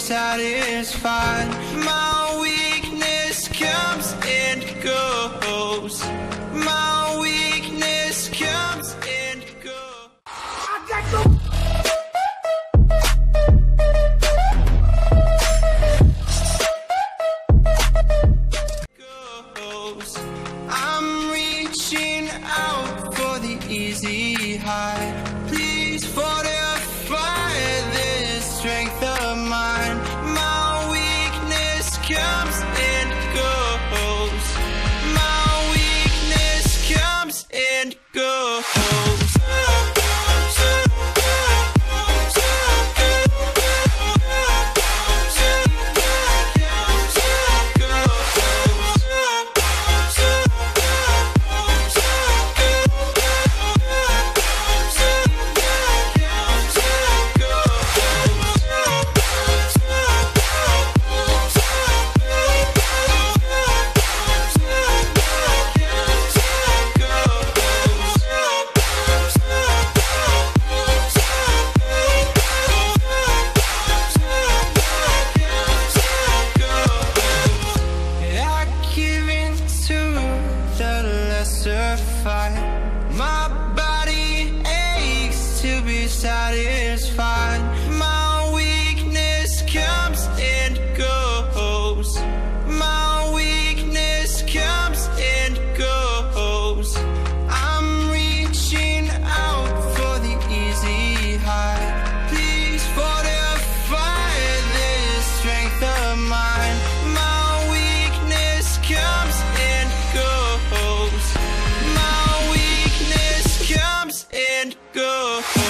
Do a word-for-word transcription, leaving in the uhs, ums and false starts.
satisfied. My weakness comes and goes. My weakness comes and goes. I got no I'm reaching out for the easy high. Please fortify this strength of mine. My weakness comes and goes. My weakness comes and goes. My body aches to be satisfied. My weakness comes and goes. My weakness comes and goes. I'm reaching out for the easy high. Please fortify this strength of mine. My weakness comes and goes. My weakness comes and goes.